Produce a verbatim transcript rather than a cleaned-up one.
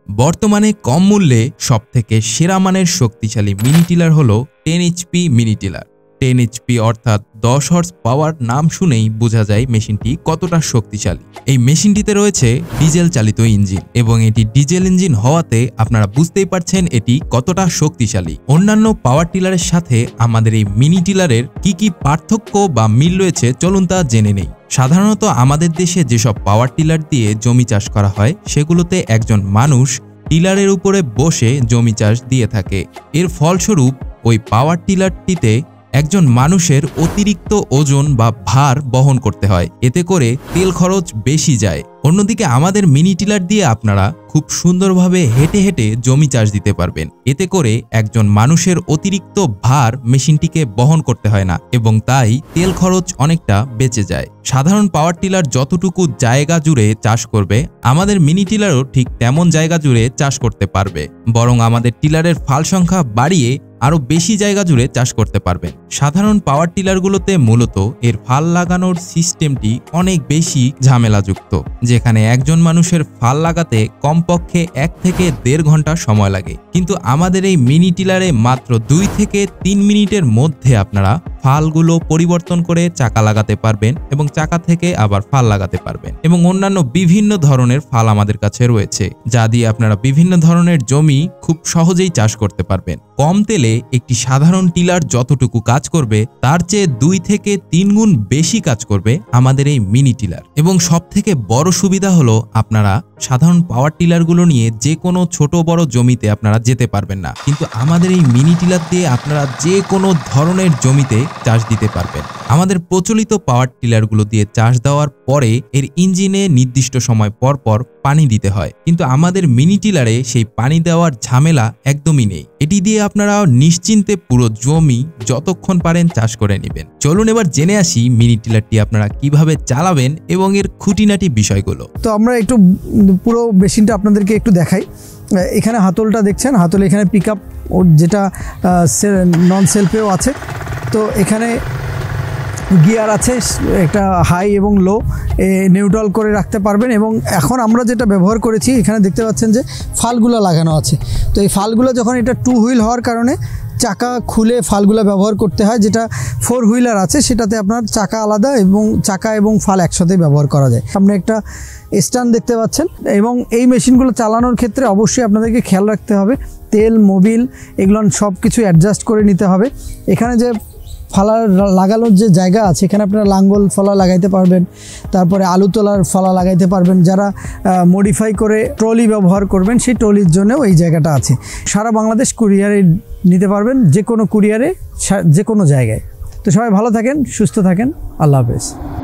বর্তমানে কম মূল্যে সবথেকে সেরা মানের শক্তিশালী মিনি টিলার হলো ten HP mini tiller. Ten HP অর্থাৎ দশ হর্স পাওয়ার নাম শুনেই বোঝা যায় মেশিনটি কতটা শক্তিশালী। এই মেশিনটিতে রয়েছে ডিজেল চালিত ইঞ্জিন এবং এটি ডিজেল ইঞ্জিন হওয়াতে আপনারা বুঝতেই পারছেন এটি কতটা শক্তিশালী। অন্যান্য পাওয়ার টিলারের সাথে আমাদের এই মিনি টিলারের কি কি পার্থক্য বা মিল রয়েছে চলুন তা জেনে নেই। সাধারণত আমাদের দেশে যেসব পাওয়ার টিলার দিয়ে জমি চাষ করা হয় সেগুলোতে একজন মানুষ টিলারের উপরে বসে জমি চাষ দিয়ে থাকে। এর ফলস্বরূপ ওই পাওয়ার টিলারটিতে একজন মানুষের অতিরিক্ত ওজন বা ভার বহন করতে হয়, এতে করে তেল খরচ বেশি যায়। অন্যদিকে আমাদের মিনি টিলার দিয়ে আপনারা খুব সুন্দরভাবে হেঁটে হেঁটে জমি চাষ দিতে পারবেন, এতে করে একজন মানুষের অতিরিক্ত ভার মেশিনটিকে বহন করতে হয় না এবং তাই তেল খরচ অনেকটা বেঁচে যায়। সাধারণ পাওয়ার টিলার যতটুকু জায়গা জুড়ে চাষ করবে আমাদের মিনি টিলারও ঠিক তেমন জায়গা জুড়ে চাষ করতে পারবে, বরং আমাদের টিলারের ফাল সংখ্যা বাড়িয়ে আরো বেশি জায়গা জুড়ে চাষ করতে পারবেন। সাধারণ পাওয়ার টিলারগুলোতে মূলত এর ফাল লাগানোর সিস্টেমটি অনেক বেশি ঝামেলাযুক্ত, যেখানে একজন মানুষের ফাল লাগাতে কমপক্ষে এক থেকে দেড় ঘন্টা সময় লাগে, কিন্তু আমাদের এই মিনি টিলারে মাত্র দুই থেকে তিন মিনিটের মধ্যে আপনারা ফালগুলো পরিবর্তন করে চাকা লাগাতে পারবেন এবং চাকা থেকে আবার ফাল লাগাতে পারবেন এবং অন্যান্য বিভিন্ন ধরনের ফাল আমাদের কাছে রয়েছে, যা দিয়ে আপনারা বিভিন্ন ধরনের জমি খুব সহজেই চাষ করতে পারবেন। কম তেলে একটি সাধারণ টিলার যতটুকু কাজ করবে তার চেয়ে দুই থেকে তিন গুণ বেশি কাজ করবে আমাদের এই মিনি টিলার। এবং সব থেকে বড় সুবিধা হলো আপনারা সাধারণ পাওয়ার টিলারগুলো নিয়ে যে কোনো ছোট বড় জমিতে আপনারা যেতে পারবেন না, কিন্তু আমাদের এই মিনি টিলার দিয়ে আপনারা যে কোনো ধরনের জমিতে চাষ দিতে পারবেন। আমাদের প্রচলিত পাওয়ার টিলারগুলো দিয়ে চাষ দেওয়ার পরে এর ইঞ্জিনে নির্দিষ্ট সময় পর পর পানি দিতে হয়, কিন্তু আমাদের মিনি টিলারে সেই পানি দেওয়ার ঝামেলা একদমই নেই। এটি দিয়ে আপনারা নিশ্চিন্তে পুরো জমি যতক্ষণ পারেন চাষ করে নেবেন। চলুন এবার জেনে আসি মিনি টিলারটি আপনারা কিভাবে চালাবেন এবং এর খুঁটিনাটি বিষয়গুলো। তো আমরা একটু পুরো মেশিনটা আপনাদেরকে একটু দেখাই। এখানে হাতলটা দেখছেন, হাতল এখানে পিক আপ যেটা নন সেলফেও আছে। তো এখানে গিয়ার আছে, একটা হাই এবং লো নিউট্রাল করে রাখতে পারবেন। এবং এখন আমরা যেটা ব্যবহার করেছি এখানে দেখতে পাচ্ছেন যে ফালগুলো লাগানো আছে। তো এই ফালগুলো যখন এটা টু হুইল হওয়ার কারণে চাকা খুলে ফালগুলো ব্যবহার করতে হয়, যেটা ফোর হুইলার আছে সেটাতে আপনার চাকা আলাদা এবং চাকা এবং ফাল একসাথে ব্যবহার করা যায়। আপনি একটা স্ট্যান্ড দেখতে পাচ্ছেন এবং এই মেশিনগুলো চালানোর ক্ষেত্রে অবশ্যই আপনাদেরকে খেয়াল রাখতে হবে তেল মোবিল এগুলো সব কিছু অ্যাডজাস্ট করে নিতে হবে। এখানে যে ফালা লাগানোর যে জায়গা আছে এখানে আপনারা লাঙ্গল ফলা লাগাইতে পারবেন, তারপরে আলু তোলার ফলা লাগাইতে পারবেন। যারা মডিফাই করে ট্রলি ব্যবহার করবেন সেই ট্রলির জন্যও এই জায়গাটা আছে। সারা বাংলাদেশ কুরিয়ারে নিতে পারবেন, যে কোনো কুরিয়ারে যে কোনো জায়গায়। তো সবাই ভালো থাকেন, সুস্থ থাকেন, আল্লাহ হাফেজ।